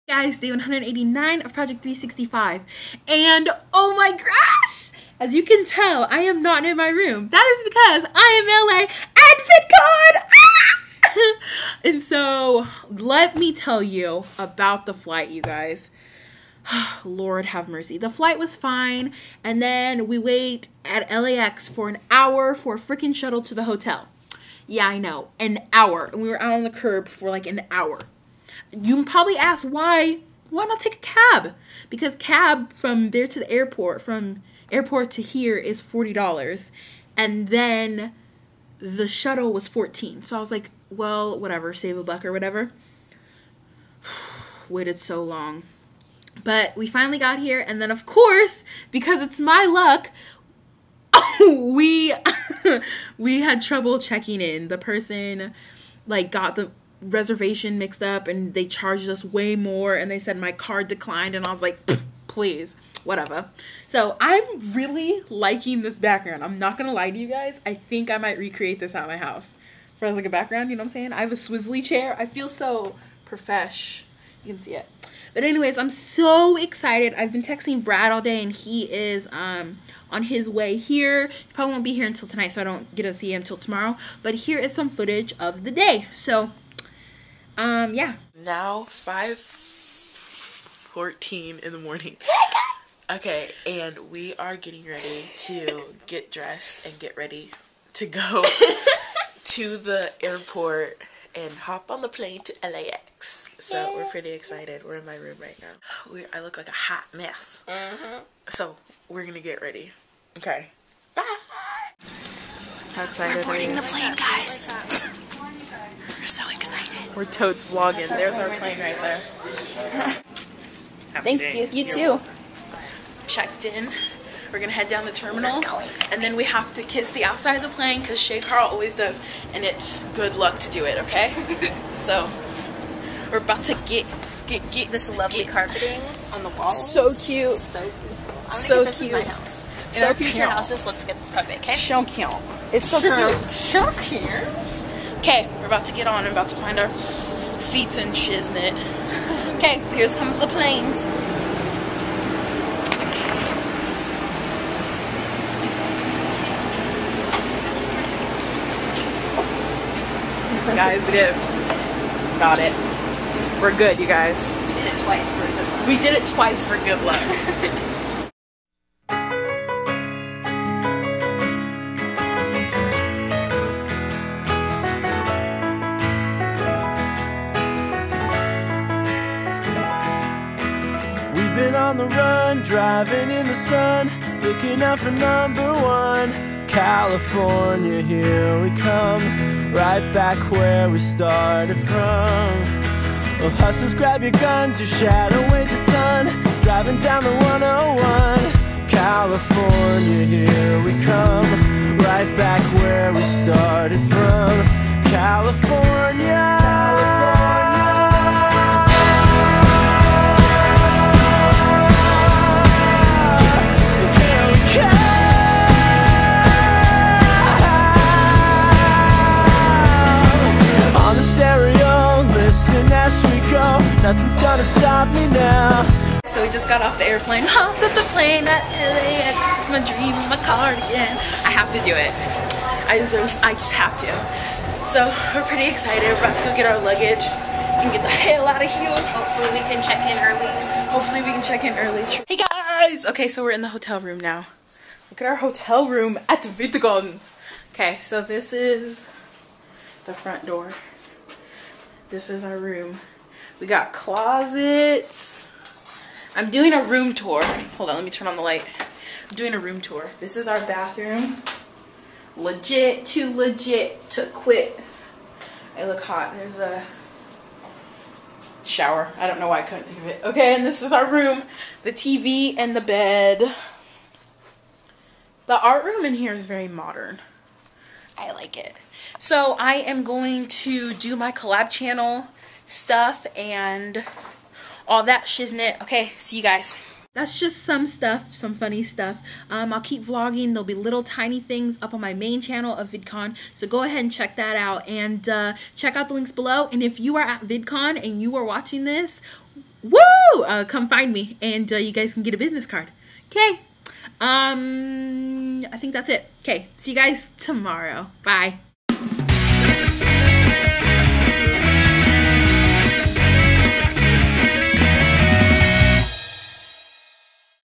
Guys, day 189 of Project 365, and oh my gosh, as you can tell, I am not in my room. That is because I am LA at VidCon. And so let me tell you about the flight, you guys. Lord have mercy. The flight was fine, and then we wait at LAX for an hour for a freaking shuttle to the hotel. Yeah, I know, an hour, and we were out on the curb for like an hour. You can probably ask why not take a cab? Because cab from there to the airport, from airport to here is $40, and then the shuttle was $14. So I was like, well, whatever, save a buck or whatever. Waited so long. But we finally got here, and then of course, because it's my luck, we had trouble checking in. The person like got the reservation mixed up and they charged us way more, and they said my card declined, and I was like, please, whatever. So I'm really liking this background. I'm not gonna lie to you guys, I think I might recreate this at my house for like a background, you know what I'm saying? I have a swizzly chair. I feel so profesh. You can see it. But anyways, I'm so excited. I've been texting Brad all day, and he is on his way here. He probably won't be here until tonight, so I don't get to see him until tomorrow. But here is some footage of the day. So yeah. Now 5:14 in the morning. Okay, and we are getting ready to get dressed and get ready to go to the airport and hop on the plane to LAX. So we're pretty excited. We're in my room right now. I look like a hot mess. So we're gonna get ready. Okay. Bye. How excited we're boarding are you? the plane, guys. We're so excited. We're totes vlogging. There's our plane right there. Thank you. You too. Checked in. We're gonna head down the terminal, and then we have to kiss the outside of the plane because Shay Carl always does, and it's good luck to do it. Okay. So we're about to get this lovely carpeting on the wall. So cute. So beautiful. I'm gonna So get this cute. in my house. In So our future cute. houses, let's get this carpet, okay? So cute. It's so cute. So cute. Okay, we're about to get on. I'm about to find our seats and shiznit. Okay, here comes the planes. Guys, we did it. Got it. We're good, you guys. We did it twice for good luck. We did it twice for good luck. We've been on the run, driving in the sun, looking out for #1. California, here we come, right back where we started from. Well, hustlers, grab your guns, your shadow weighs a ton, driving down the 101. California, here we come, right back where we started from. California. Nothing's gonna stop me now. So we just got off the airplane. Hopped at the plane at LAX. My dream, my cardigan. I have to do it. I just have to. So we're pretty excited. We're about to go get our luggage and get the hell out of here. Hopefully we can check in early. Hopefully we can check in early. Hey guys! Okay, so we're in the hotel room now. Look at our hotel room at VidCon. Okay, so this is the front door. This is our room. We got closets. I'm doing a room tour. Hold on, let me turn on the light. I'm doing a room tour. This is our bathroom. Legit, too legit to quit. I look hot. There's a shower. I don't know why I couldn't think of it. Okay, and this is our room. The TV and the bed. The art room in here is very modern. I like it. So I am going to do my collab channel stuff and all that shiznit. Okay, see you guys. That's just some stuff, some funny stuff. I'll keep vlogging. There'll be little tiny things up on my main channel of VidCon, so go ahead and check that out, and check out the links below. And if you are at VidCon and you are watching this, woo, come find me, and you guys can get a business card. Okay. I think that's it. Okay. See you guys tomorrow. Bye.